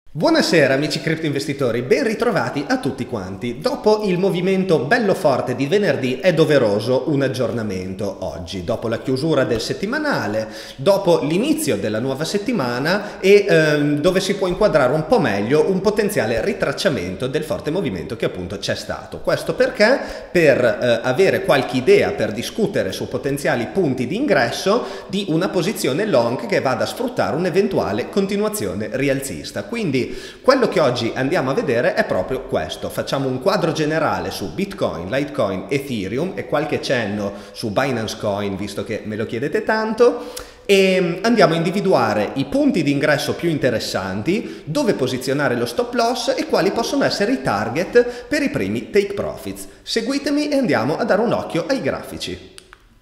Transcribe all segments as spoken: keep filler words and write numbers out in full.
Buonasera amici cripto investitori, ben ritrovati a tutti quanti. Dopo il movimento bello forte di venerdì è doveroso un aggiornamento oggi, dopo la chiusura del settimanale, dopo l'inizio della nuova settimana e ehm, dove si può inquadrare un po' meglio un potenziale ritracciamento del forte movimento che appunto c'è stato. Questo perché? Per eh, avere qualche idea, per discutere su potenziali punti di ingresso di una posizione long che vada a sfruttare un'eventuale continuazione rialzista. Quindi quello che oggi andiamo a vedere è proprio questo. Facciamo un quadro generale su Bitcoin, Litecoin, Ethereum e qualche cenno su Binance Coin, visto che me lo chiedete tanto, e andiamo a individuare i punti di ingresso più interessanti, dove posizionare lo stop loss e quali possono essere i target per i primi take profits. Seguitemi e andiamo a dare un occhio ai grafici.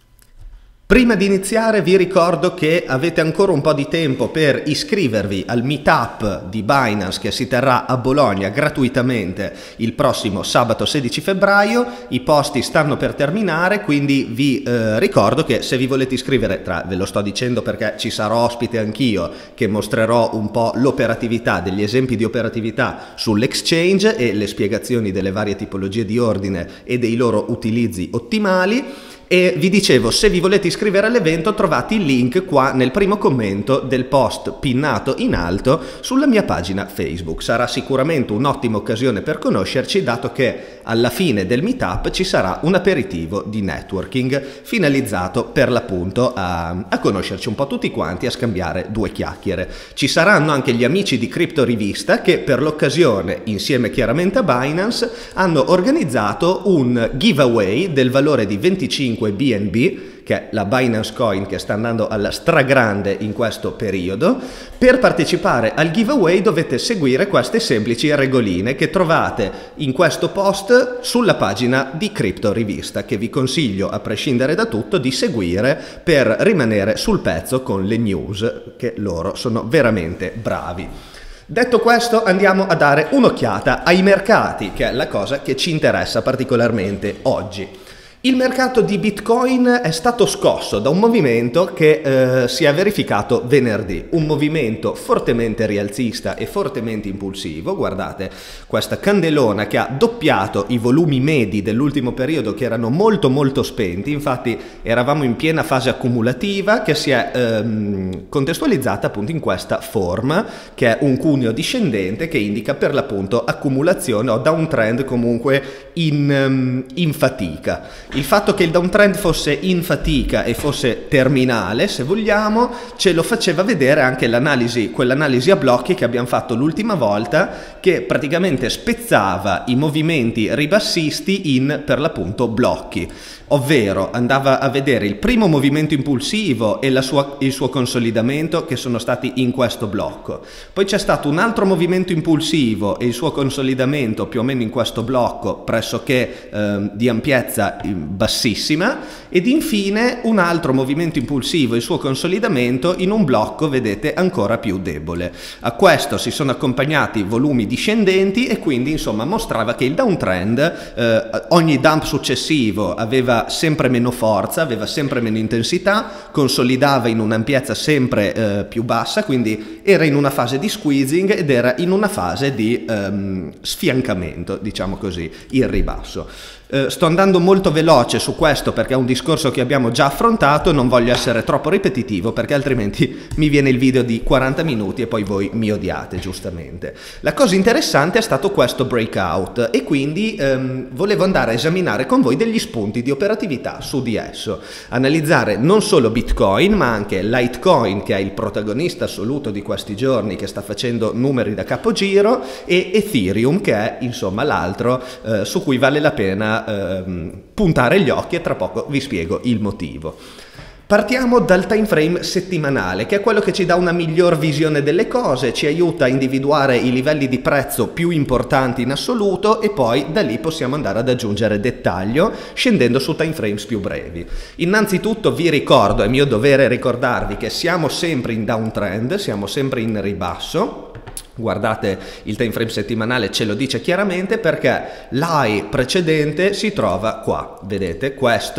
Prima di iniziare vi ricordo che avete ancora un po' di tempo per iscrivervi al meetup di Binance che si terrà a Bologna gratuitamente il prossimo sabato sedici febbraio. I posti stanno per terminare, quindi vi eh, ricordo che se vi volete iscrivere, tra, ve lo sto dicendo perché ci sarò ospite anch'io che mostrerò un po' l'operatività, degli esempi di operatività sull'exchange e le spiegazioni delle varie tipologie di ordine e dei loro utilizzi ottimali. E vi dicevo, se vi volete iscrivere all'evento trovate il link qua nel primo commento del post pinnato in alto sulla mia pagina Facebook. Sarà sicuramente un'ottima occasione per conoscerci, dato che alla fine del meetup ci sarà un aperitivo di networking finalizzato per l'appunto a, a conoscerci un po' tutti quanti, a scambiare due chiacchiere. Ci saranno anche gli amici di Crypto Rivista che per l'occasione, insieme chiaramente a Binance, hanno organizzato un giveaway del valore di venticinque B N B, che è la Binance Coin che sta andando alla stragrande in questo periodo. Per partecipare al giveaway dovete seguire queste semplici regoline che trovate in questo post sulla pagina di Crypto Rivista, che vi consiglio, a prescindere da tutto, di seguire per rimanere sul pezzo con le news, che loro sono veramente bravi. Detto questo, andiamo a dare un'occhiata ai mercati, che è la cosa che ci interessa particolarmente oggi. Il mercato di Bitcoin è stato scosso da un movimento che eh, si è verificato venerdì, un movimento fortemente rialzista e fortemente impulsivo. Guardate questa candelona che ha doppiato i volumi medi dell'ultimo periodo, che erano molto molto spenti. Infatti eravamo in piena fase accumulativa che si è ehm, contestualizzata appunto in questa forma, che è un cuneo discendente che indica per l'appunto accumulazione o downtrend comunque in, um, in fatica. Il fatto che il downtrend fosse in fatica e fosse terminale, se vogliamo, ce lo faceva vedere anche l'analisi, quell'analisi a blocchi che abbiamo fatto l'ultima volta, che praticamente spezzava i movimenti ribassisti in, per l'appunto, blocchi. Ovvero andava a vedere il primo movimento impulsivo e la sua, il suo consolidamento, che sono stati in questo blocco. Poi c'è stato un altro movimento impulsivo e il suo consolidamento più o meno in questo blocco, pressoché eh, di ampiezza bassissima, ed infine un altro movimento impulsivo e il suo consolidamento in un blocco, vedete, ancora più debole. A questo si sono accompagnati volumi discendenti e quindi insomma mostrava che il downtrend, eh, ogni dump successivo aveva sempre meno forza, aveva sempre meno intensità, consolidava in un'ampiezza sempre eh, più bassa, quindi era in una fase di squeezing ed era in una fase di ehm, sfiancamento, diciamo così, in ribasso. Eh, sto andando molto veloce su questo perché è un discorso che abbiamo già affrontato, non voglio essere troppo ripetitivo perché altrimenti mi viene il video di quaranta minuti e poi voi mi odiate, giustamente. La cosa interessante è stato questo breakout e quindi ehm, volevo andare a esaminare con voi degli spunti di operatività su di esso, analizzare non solo Bitcoin ma anche Litecoin, che è il protagonista assoluto di questi giorni, che sta facendo numeri da capogiro, e Ethereum, che è insomma l'altro eh, su cui vale la pena Ehm, puntare gli occhi, e tra poco vi spiego il motivo. Partiamo dal time frame settimanale, che è quello che ci dà una miglior visione delle cose, ci aiuta a individuare i livelli di prezzo più importanti in assoluto e poi da lì possiamo andare ad aggiungere dettaglio scendendo su time frames più brevi. Innanzitutto vi ricordo, è mio dovere ricordarvi, che siamo sempre in downtrend, siamo sempre in ribasso. Guardate, il time frame settimanale ce lo dice chiaramente, perché l'high precedente si trova qua, vedete, questo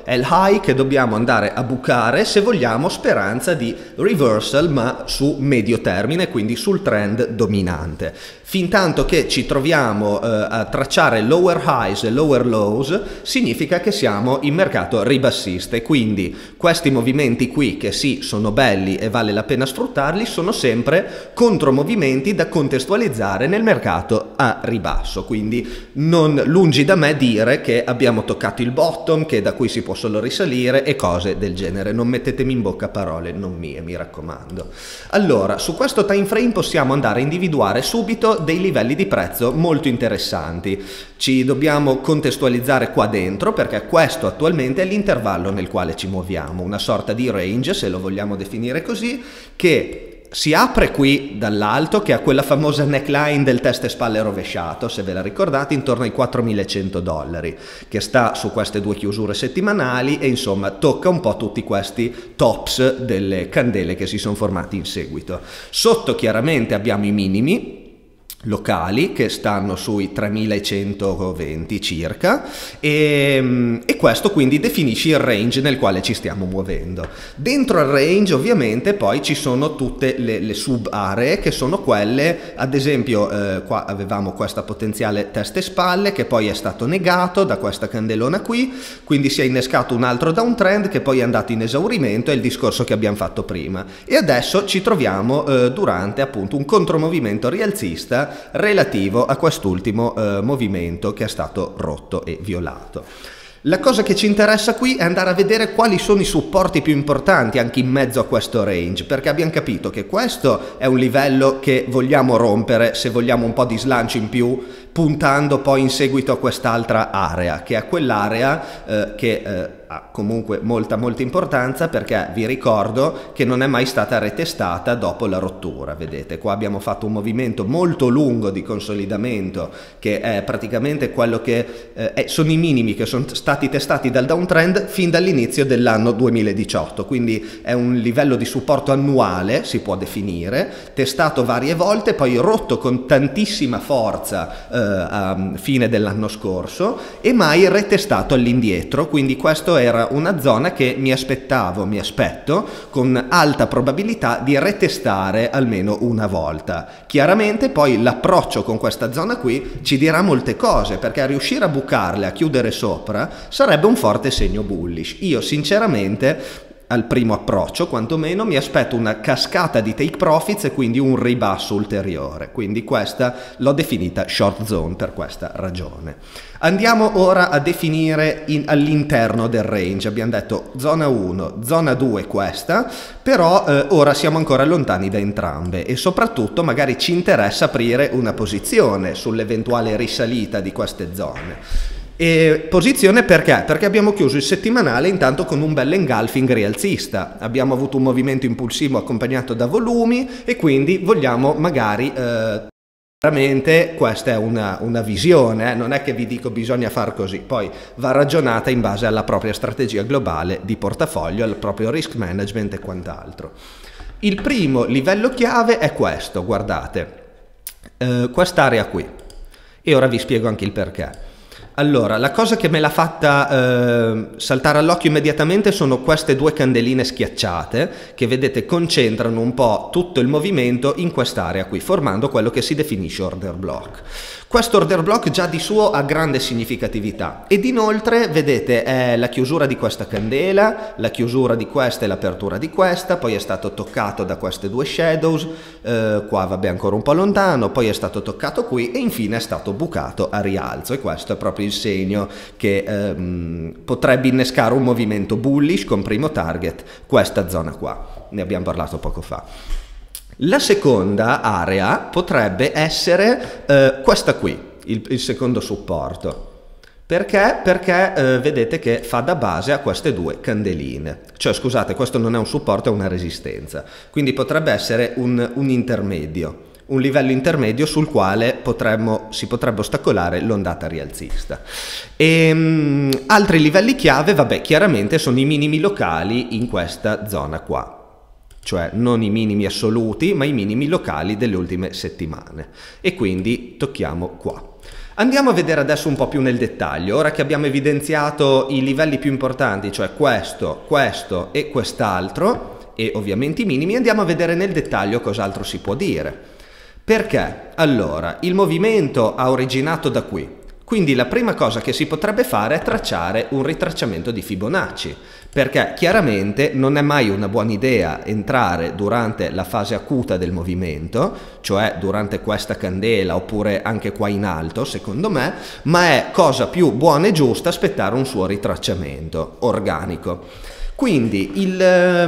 è il high che dobbiamo andare a bucare se vogliamo speranza di reversal, ma su medio termine, quindi sul trend dominante. Fintanto che ci troviamo eh, a tracciare lower highs e lower lows, significa che siamo in mercato ribassista, e quindi questi movimenti qui, che sì sono belli e vale la pena sfruttarli, sono sempre contromovimenti da contestualizzare nel mercato a ribasso. Quindi non lungi da me dire che abbiamo toccato il bottom, che da qui si può solo risalire e cose del genere. Non mettetemi in bocca parole non mie, mi raccomando. Allora, su questo time frame possiamo andare a individuare subito dei livelli di prezzo molto interessanti. Ci dobbiamo contestualizzare qua dentro, perché questo attualmente è l'intervallo nel quale ci muoviamo, una sorta di range, se lo vogliamo definire così, che si apre qui dall'alto, che ha quella famosa neckline del testa e spalle rovesciato, se ve la ricordate, intorno ai quattromilacento dollari, che sta su queste due chiusure settimanali e insomma tocca un po' tutti questi tops delle candele che si sono formati in seguito. Sotto chiaramente abbiamo i minimi locali che stanno sui tremilacentoventi circa, e, e questo quindi definisce il range nel quale ci stiamo muovendo. Dentro al range ovviamente poi ci sono tutte le, le sub aree, che sono quelle, ad esempio eh, qua avevamo questa potenziale testa e spalle che poi è stato negato da questa candelona qui, quindi si è innescato un altro downtrend che poi è andato in esaurimento, è il discorso che abbiamo fatto prima, e adesso ci troviamo eh, durante appunto un contromovimento rialzista relativo a quest'ultimo eh, movimento che è stato rotto e violato. La cosa che ci interessa qui è andare a vedere quali sono i supporti più importanti anche in mezzo a questo range, perché abbiamo capito che questo è un livello che vogliamo rompere se vogliamo un po' di slancio in più, puntando poi in seguito a quest'altra area, che è quell'area eh, che eh, ha comunque molta molta importanza, perché vi ricordo che non è mai stata retestata dopo la rottura. Vedete, qua abbiamo fatto un movimento molto lungo di consolidamento, che è praticamente quello che eh, è, sono i minimi che sono stati testati dal downtrend fin dall'inizio dell'anno duemiladiciotto, quindi è un livello di supporto annuale, si può definire, testato varie volte, poi rotto con tantissima forza eh, a fine dell'anno scorso e mai retestato all'indietro, quindi questo era una zona che mi aspettavo, mi aspetto con alta probabilità di retestare almeno una volta. Chiaramente poi l'approccio con questa zona qui ci dirà molte cose, perché riuscire a bucarle, a chiudere sopra, sarebbe un forte segno bullish. Io sinceramente al primo approccio quantomeno mi aspetto una cascata di take profits e quindi un ribasso ulteriore, quindi questa l'ho definita short zone per questa ragione. Andiamo ora a definire all'interno del range. Abbiamo detto zona uno, zona due questa, però eh, ora siamo ancora lontani da entrambe e soprattutto magari ci interessa aprire una posizione sull'eventuale risalita di queste zone. E posizione perché? Perché abbiamo chiuso il settimanale intanto con un bel engulfing rialzista, abbiamo avuto un movimento impulsivo accompagnato da volumi e quindi vogliamo magari eh, veramente, questa è una, una visione, eh? Non è che vi dico bisogna far così, poi va ragionata in base alla propria strategia globale di portafoglio, al proprio risk management e quant'altro. Il primo livello chiave è questo, guardate, eh, quest'area qui, e ora vi spiego anche il perché. Allora, la cosa che me l'ha fatta eh, saltare all'occhio immediatamente sono queste due candeline schiacciate che vedete concentrano un po' tutto il movimento in quest'area qui, formando quello che si definisce order block. Questo order block già di suo ha grande significatività ed inoltre vedete è la chiusura di questa candela, la chiusura di questa e l'apertura di questa, poi è stato toccato da queste due shadows, eh, qua vabbè ancora un po' lontano, poi è stato toccato qui e infine è stato bucato a rialzo, e questo è proprio il segno che ehm, potrebbe innescare un movimento bullish con primo target questa zona qua, ne abbiamo parlato poco fa. La seconda area potrebbe essere eh, questa qui, il, il secondo supporto. Perché? Perché eh, vedete che fa da base a queste due candeline. Cioè, scusate, questo non è un supporto, è una resistenza. Quindi potrebbe essere un, un intermedio, un livello intermedio sul quale potremmo, si potrebbe ostacolare l'ondata rialzista. E, mh, altri livelli chiave, vabbè, chiaramente sono i minimi locali in questa zona qua. cioè non i minimi assoluti ma i minimi locali delle ultime settimane, e quindi tocchiamo qua. Andiamo a vedere adesso un po' più nel dettaglio, ora che abbiamo evidenziato i livelli più importanti, cioè questo, questo e quest'altro, e ovviamente i minimi, andiamo a vedere nel dettaglio cos'altro si può dire. Perché? Allora, il movimento ha originato da qui, quindi la prima cosa che si potrebbe fare è tracciare un ritracciamento di Fibonacci, perché chiaramente non è mai una buona idea entrare durante la fase acuta del movimento, cioè durante questa candela oppure anche qua in alto, secondo me, ma è cosa più buona e giusta aspettare un suo ritracciamento organico. Quindi il,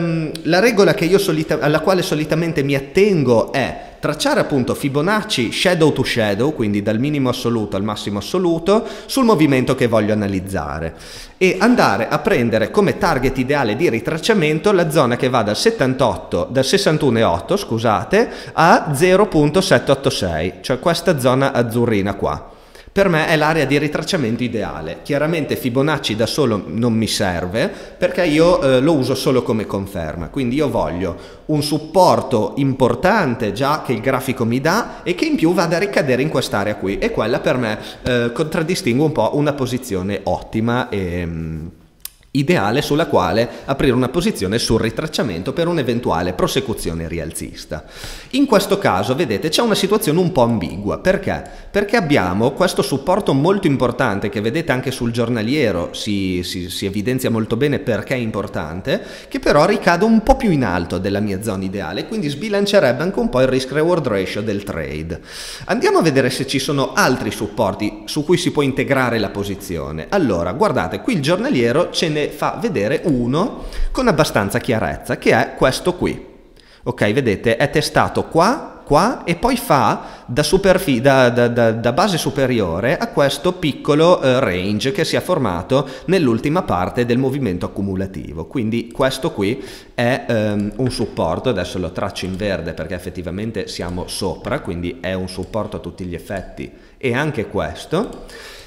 la regola che io solita, alla quale solitamente mi attengo è tracciare appunto Fibonacci shadow to shadow, quindi dal minimo assoluto al massimo assoluto, sul movimento che voglio analizzare, e andare a prendere come target ideale di ritracciamento la zona che va dal settantotto, dal sessantuno virgola otto, scusate, a zero virgola settecentoottantasei, cioè questa zona azzurrina qua. Per me è l'area di ritracciamento ideale. Chiaramente Fibonacci da solo non mi serve perché io eh, lo uso solo come conferma, quindi io voglio un supporto importante già che il grafico mi dà e che in più vada a ricadere in quest'area qui, e quella per me eh, contraddistingue un po' una posizione ottima e mh, ideale sulla quale aprire una posizione sul ritracciamento per un'eventuale prosecuzione rialzista. In questo caso, vedete, c'è una situazione un po' ambigua. Perché? Perché abbiamo questo supporto molto importante che vedete anche sul giornaliero, si, si, si evidenzia molto bene perché è importante, che però ricade un po' più in alto della mia zona ideale, quindi sbilancerebbe anche un po' il risk-reward ratio del trade. Andiamo a vedere se ci sono altri supporti su cui si può integrare la posizione. Allora, guardate, qui il giornaliero ce ne fa vedere uno con abbastanza chiarezza, che è questo qui. Ok, vedete, è testato qua, qua e poi fa da, da, da, da, da base superiore a questo piccolo eh, range che si è formato nell'ultima parte del movimento accumulativo. Quindi questo qui è um, un supporto, adesso lo traccio in verde perché effettivamente siamo sopra, quindi è un supporto a tutti gli effetti, e anche questo.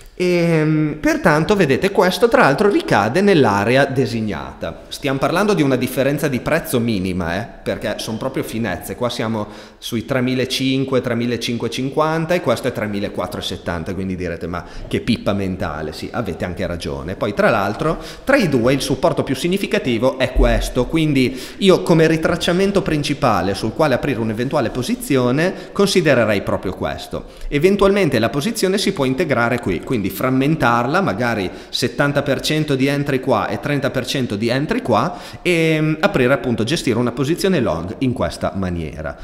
E, pertanto vedete, questo tra l'altro ricade nell'area designata. Stiamo parlando di una differenza di prezzo minima, eh, perché sono proprio finezze. Qua siamo sui tremilacinquecento, tremilacinquecentocinquanta e questo è tremilaquattrocentosettanta, quindi direte ma che pippa mentale. Sì, avete anche ragione. Poi tra l'altro tra i due il supporto più significativo è questo, quindi io come ritracciamento principale sul quale aprire un'eventuale posizione considererei proprio questo. Eventualmente la posizione si può integrare qui, quindi frammentarla, magari settanta per cento di entry qua e trenta per cento di entry qua, e aprire appunto, gestire una posizione long in questa maniera.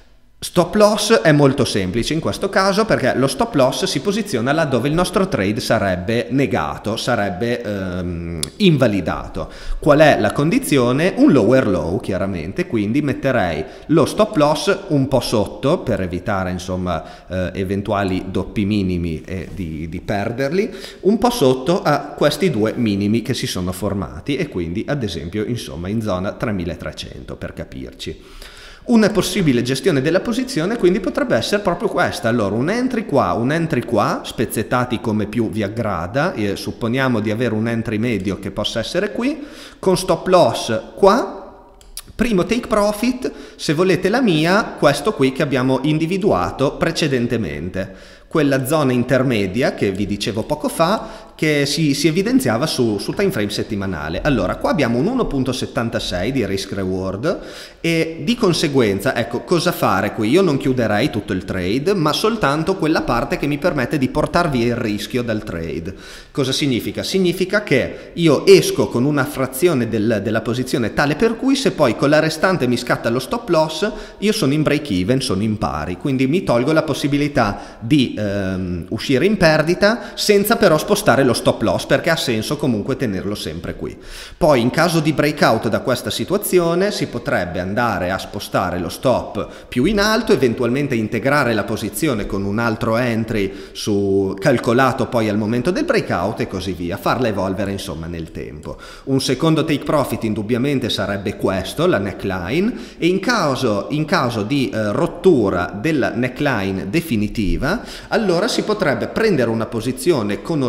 Stop loss è molto semplice in questo caso perché lo stop loss si posiziona laddove il nostro trade sarebbe negato, sarebbe ehm, invalidato. Qual è la condizione? Un lower low, chiaramente, quindi metterei lo stop loss un po' sotto per evitare insomma eh, eventuali doppi minimi e di, di perderli, un po' sotto a questi due minimi che si sono formati, e quindi ad esempio insomma in zona tremilatrecento, per capirci. Una possibile gestione della posizione quindi potrebbe essere proprio questa. Allora, un entry qua, un entry qua, spezzettati come più vi aggrada, e supponiamo di avere un entry medio che possa essere qui, con stop loss qua, primo take profit, se volete la mia, questo qui che abbiamo individuato precedentemente, quella zona intermedia che vi dicevo poco fa, che si, si evidenziava su, su time frame settimanale. Allora, qua abbiamo un uno virgola settantasei di risk reward, e di conseguenza, ecco, cosa fare qui? Io non chiuderei tutto il trade, ma soltanto quella parte che mi permette di portar via il rischio dal trade. Cosa significa? Significa che io esco con una frazione del, della posizione tale per cui se poi con la restante mi scatta lo stop loss, io sono in break even, sono in pari, quindi mi tolgo la possibilità di ehm, uscire in perdita senza però spostare lo stop loss, perché ha senso comunque tenerlo sempre qui. Poi in caso di breakout da questa situazione si potrebbe andare a spostare lo stop più in alto, eventualmente integrare la posizione con un altro entry su, calcolato poi al momento del breakout e così via, farla evolvere insomma nel tempo. Un secondo take profit indubbiamente sarebbe questo, la neckline, e in caso, in caso di eh, rottura della neckline definitiva, allora si potrebbe prendere una posizione con orizzonte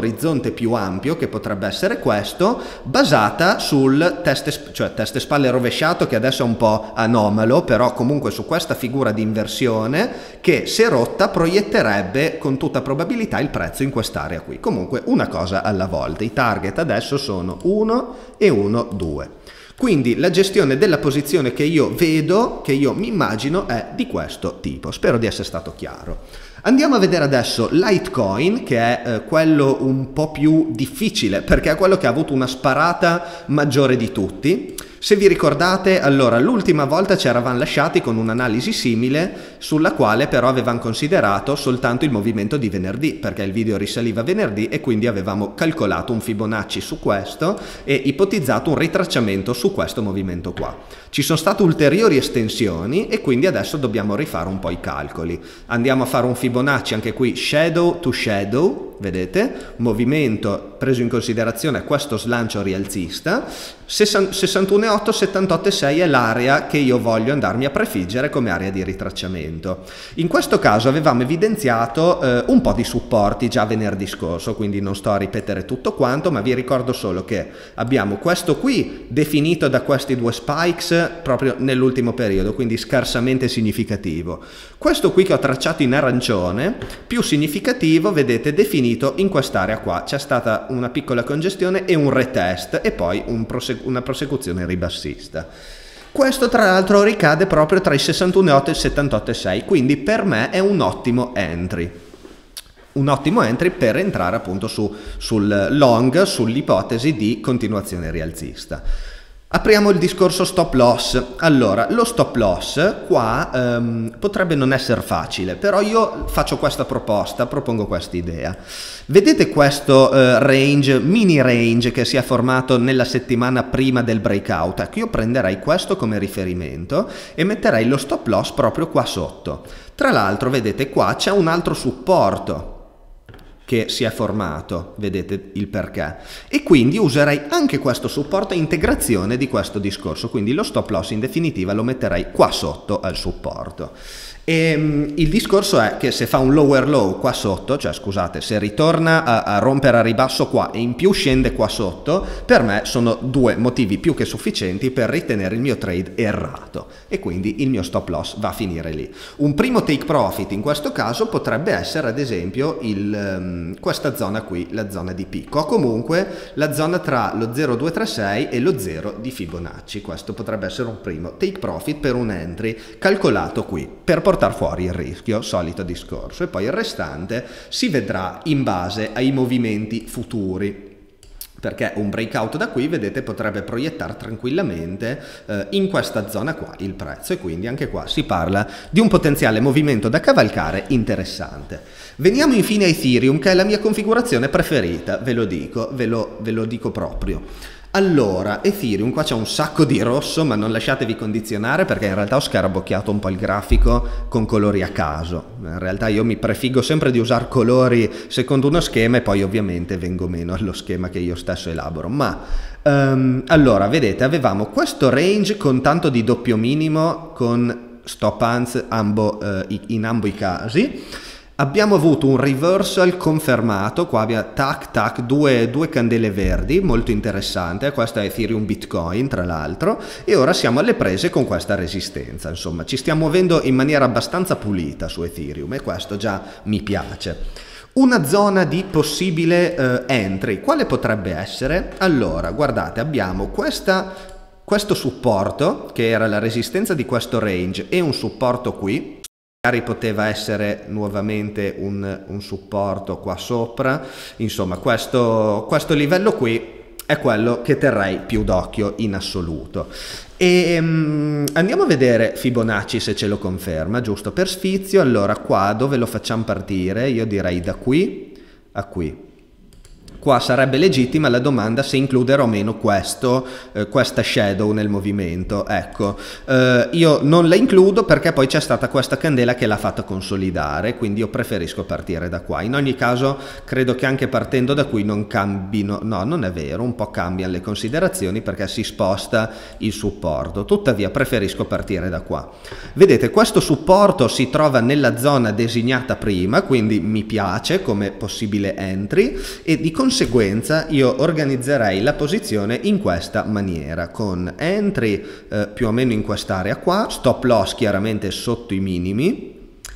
orizzonte più ampio, che potrebbe essere questo, basata sul teste, cioè teste spalle rovesciato, che adesso è un po' anomalo, però comunque su questa figura di inversione che, se rotta, proietterebbe con tutta probabilità il prezzo in quest'area qui. Comunque una cosa alla volta. I target adesso sono uno e uno, due. Quindi la gestione della posizione che io vedo, che io mi immagino, è di questo tipo. Spero di essere stato chiaro. Andiamo a vedere adesso Litecoin, che è eh, quello un po' più difficile, perché è quello che ha avuto una sparata maggiore di tutti. Se vi ricordate, allora l'ultima volta ci eravamo lasciati con un'analisi simile, sulla quale però avevamo considerato soltanto il movimento di venerdì, perché il video risaliva venerdì e quindi avevamo calcolato un Fibonacci su questo e ipotizzato un ritracciamento su questo movimento qua. Ci sono state ulteriori estensioni e quindi adesso dobbiamo rifare un po' i calcoli. Andiamo a fare un Fibonacci anche qui shadow to shadow, vedete? Movimento preso in considerazione questo slancio rialzista. sessantuno virgola otto, settantotto virgola sei è l'area che io voglio andarmi a prefiggere come area di ritracciamento. In questo caso avevamo evidenziato eh, un po' di supporti già venerdì scorso, quindi non sto a ripetere tutto quanto, ma vi ricordo solo che abbiamo questo qui definito da questi due spikes proprio nell'ultimo periodo, quindi scarsamente significativo. Questo qui che ho tracciato in arancione, più significativo, vedete, definito in quest'area qua. C'è stata una piccola congestione e un retest e poi un prosegu- una prosecuzione ribassista. Questo tra l'altro ricade proprio tra i sessantuno virgola otto e il settantotto virgola sei, quindi per me è un ottimo entry. Un ottimo entry per entrare appunto su, sul long, sull'ipotesi di continuazione rialzista. Apriamo il discorso stop loss. Allora, lo stop loss qua ehm, potrebbe non essere facile, però io faccio questa proposta, propongo questa idea. Vedete questo eh, range, mini range che si è formato nella settimana prima del breakout? Ecco, io prenderei questo come riferimento e metterei lo stop loss proprio qua sotto. Tra l'altro, vedete qua c'è un altro supporto che si è formato, vedete il perché, e quindi userei anche questo supporto a integrazione di questo discorso, quindi lo stop loss in definitiva lo metterei qua sotto al supporto. E um, il discorso è che se fa un lower low qua sotto, cioè scusate, se ritorna a, a rompere a ribasso qua e in più scende qua sotto, per me sono due motivi più che sufficienti per ritenere il mio trade errato e quindi il mio stop loss va a finire lì. Un primo take profit in questo caso potrebbe essere ad esempio il, um, questa zona qui, la zona di picco, o comunque la zona tra lo zero virgola duecentotrentasei e lo zero di Fibonacci. Questo potrebbe essere un primo take profit per un entry calcolato qui per portare fuori il rischio, solito discorso, e poi il restante si vedrà in base ai movimenti futuri, perché un breakout da qui, vedete, potrebbe proiettare tranquillamente eh, in questa zona qua il prezzo, e quindi anche qua si parla di un potenziale movimento da cavalcare interessante. Veniamo infine a Ethereum, che è la mia configurazione preferita, ve lo dico, ve lo, ve lo dico proprio. Allora, Ethereum, qua c'è un sacco di rosso, ma non lasciatevi condizionare perché in realtà ho scarabocchiato un po' il grafico con colori a caso. In realtà io mi prefiggo sempre di usare colori secondo uno schema e poi ovviamente vengo meno allo schema che io stesso elaboro. Ma um, allora, vedete, avevamo questo range con tanto di doppio minimo con stop hands ambo, uh, in ambo i casi. Abbiamo avuto un reversal confermato, qua abbiamo tac tac, due, due candele verdi, molto interessante, questa è Ethereum Bitcoin tra l'altro, e ora siamo alle prese con questa resistenza, insomma ci stiamo muovendo in maniera abbastanza pulita su Ethereum e questo già mi piace. Una zona di possibile eh, entry, quale potrebbe essere? Allora, guardate, abbiamo questa, questo supporto, che era la resistenza di questo range, e un supporto qui. Magari poteva essere nuovamente un, un supporto qua sopra, insomma questo, questo livello qui è quello che terrei più d'occhio in assoluto. E um, andiamo a vedere Fibonacci se ce lo conferma, giusto per sfizio. Allora qua dove lo facciamo partire? Io direi da qui a qui. Qua sarebbe legittima la domanda se includere o meno questo, eh, questa shadow nel movimento. Ecco, eh, io non la includo perché poi c'è stata questa candela che l'ha fatta consolidare, quindi io preferisco partire da qua. In ogni caso credo che anche partendo da qui non cambino, no, non è vero, un po' cambiano le considerazioni perché si sposta il supporto, tuttavia preferisco partire da qua. Vedete, questo supporto si trova nella zona designata prima, quindi mi piace come possibile entry, e di conseguenza conseguenza io organizzerei la posizione in questa maniera, con entry eh, più o meno in quest'area qua, stop loss chiaramente sotto i minimi,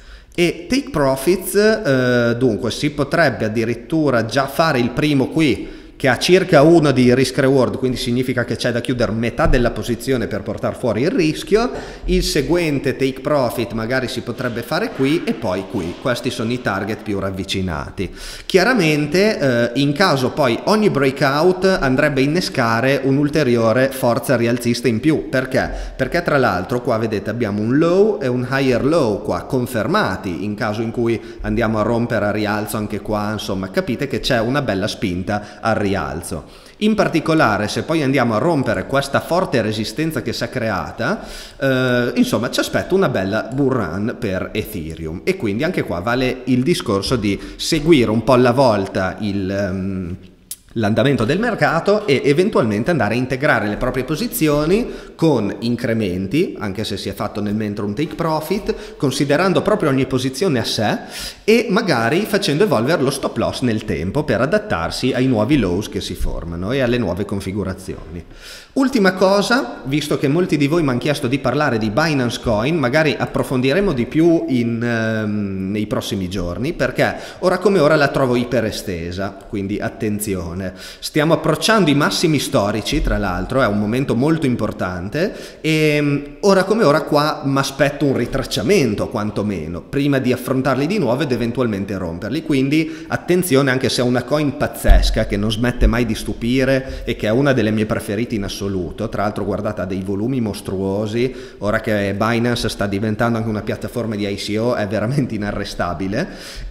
e take profits, eh, dunque si potrebbe addirittura già fare il primo qui che ha circa uno di risk reward, quindi significa che c'è da chiudere metà della posizione per portare fuori il rischio. Il seguente take profit magari si potrebbe fare qui e poi qui. Questi sono i target più ravvicinati. Chiaramente eh, in caso poi ogni breakout andrebbe a innescare un'ulteriore forza rialzista in più. Perché? Perché tra l'altro qua vedete abbiamo un low e un higher low qua confermati, in caso in cui andiamo a rompere a rialzo anche qua, insomma capite che c'è una bella spinta al rialzo. rialzo. In particolare, se poi andiamo a rompere questa forte resistenza che si è creata, eh, insomma ci aspetta una bella bull run per Ethereum, e quindi anche qua vale il discorso di seguire un po' alla volta il um, l'andamento del mercato e eventualmente andare a integrare le proprie posizioni con incrementi, anche se si è fatto nel mentre un take profit, considerando proprio ogni posizione a sé e magari facendo evolvere lo stop loss nel tempo per adattarsi ai nuovi lows che si formano e alle nuove configurazioni. Ultima cosa, visto che molti di voi mi hanno chiesto di parlare di Binance Coin, magari approfondiremo di più in, ehm, nei prossimi giorni, perché ora come ora la trovo iperestesa, quindi attenzione. Stiamo approcciando i massimi storici, tra l'altro, è un momento molto importante, e ora come ora qua mi aspetto un ritracciamento quantomeno, prima di affrontarli di nuovo ed eventualmente romperli, quindi attenzione, anche se è una coin pazzesca che non smette mai di stupire e che è una delle mie preferite in assoluto. Tra l'altro guardate, ha dei volumi mostruosi, ora che Binance sta diventando anche una piattaforma di I C O è veramente inarrestabile,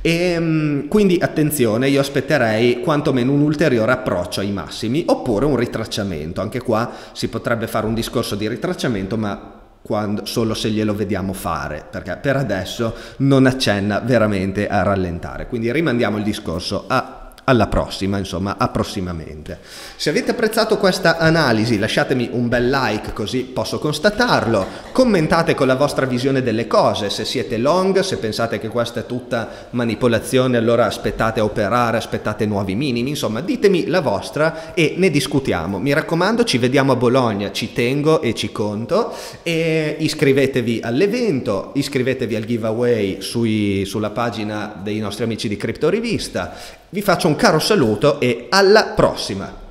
e quindi attenzione, io aspetterei quantomeno un ulteriore approccio ai massimi oppure un ritracciamento. Anche qua si potrebbe fare un discorso di ritracciamento, ma quando, solo se glielo vediamo fare, perché per adesso non accenna veramente a rallentare, quindi rimandiamo il discorso a alla prossima, insomma, a prossimamente. Se avete apprezzato questa analisi, lasciatemi un bel like così posso constatarlo, commentate con la vostra visione delle cose, se siete long, se pensate che questa è tutta manipolazione, allora aspettate a operare, aspettate nuovi minimi, insomma, ditemi la vostra e ne discutiamo. Mi raccomando, ci vediamo a Bologna, ci tengo e ci conto, e iscrivetevi all'evento, iscrivetevi al giveaway sui, sulla pagina dei nostri amici di Crypto Rivista. Vi faccio un caro saluto e alla prossima!